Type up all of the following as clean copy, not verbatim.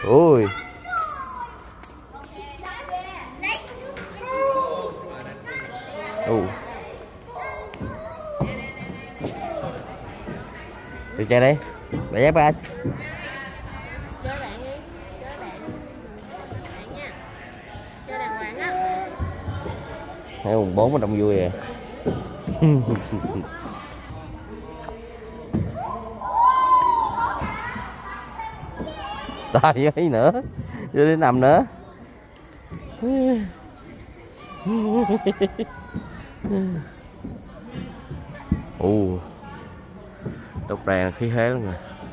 Ui. Đi chơi đi. Để dép anh. Chơi bạn đi. Chơi bạn. Bạn nha. Chơi đàng hoàng á. Thấy mùng 4 mà đông vui à. Tay ấy nữa. Vô đi nằm nữa. Tóc đèn khí thế lắm rồi.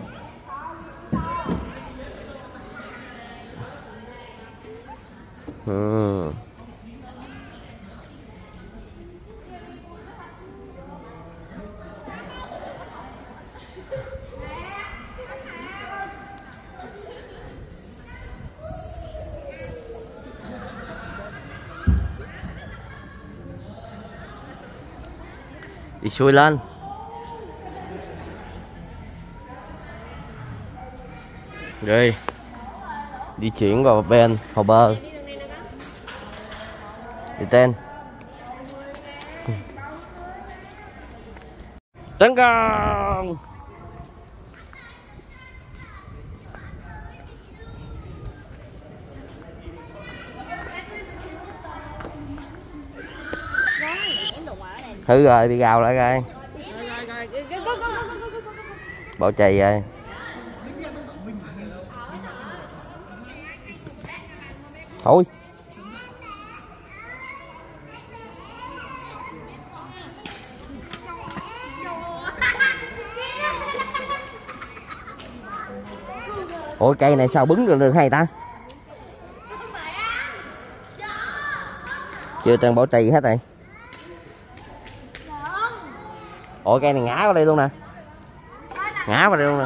Đi xuôi lên. Rồi di chuyển vào bên hồ bơi. Đi tên tấn công. Thứ rồi bị gào lại rồi. Bỏ chày rồi. Thôi. Ủa cây này sao bứng được hay ta? Chưa trang bỏ trì hết rồi. Ủa cây này ngã vào đây luôn nè. Ngã vào đây luôn nè.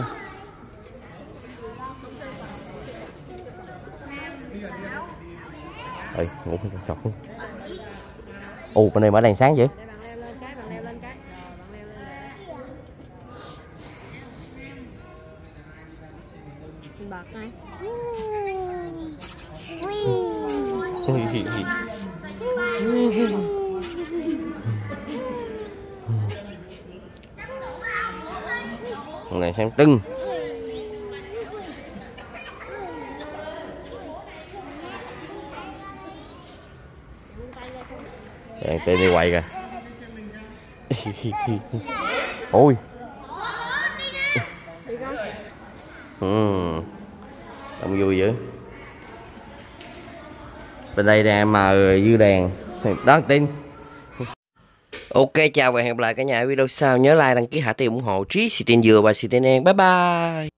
Ơi, ngủ sọt. Ồ, bên này mở đèn sáng vậy. Bật này. Con này sáng trưng. Đèn tên đi quay kìa. Ôi. Đông vui dữ. Bên đây đang mờ dư đèn. Đó tin. Ok, chào và hẹn gặp lại cả nhà ở video sau. Nhớ like, đăng ký, hạ tiền ủng hộ Trí, Xì Tiền Dừa và Xì Tiền Đen. Bye bye.